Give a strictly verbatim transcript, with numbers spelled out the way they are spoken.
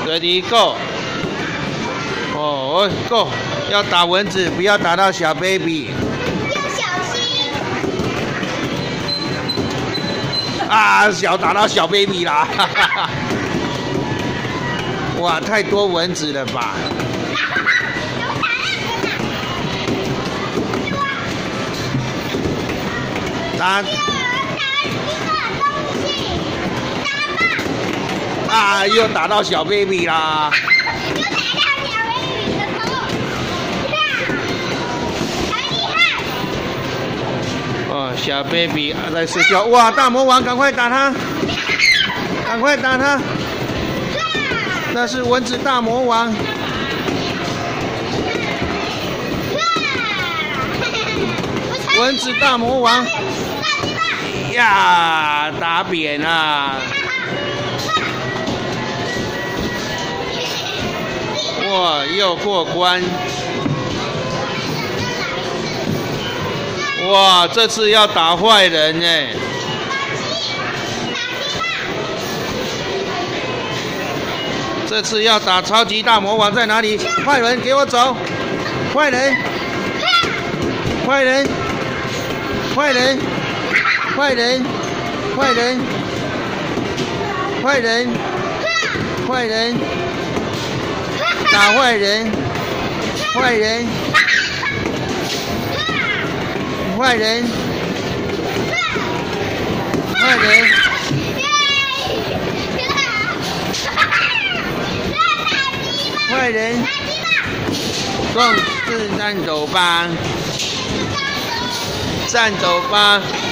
Ready go！ 哦 ，go！ 要打蚊子，不要打到小 baby。 要小心。 啊，小打到小 baby 啦！哈哈哈。哇，太多蚊子了吧！打。 啊！又打到小 baby 啦！ 又打到小 baby 的头，好厉害！ 哦，小 baby 在睡觉。哇！大魔王，赶快打他！赶快打他！那是蚊子大魔王。蚊子大魔王。呀！打扁了。 哇！又过关！哇！这次要打坏人哎！这次要打超级大魔王在哪里？坏人给我走！坏人！坏人！坏人！坏人！坏人！坏人！坏人！ 打坏人，坏人，坏人，坏人，坏人，共事战斗吧，战斗吧。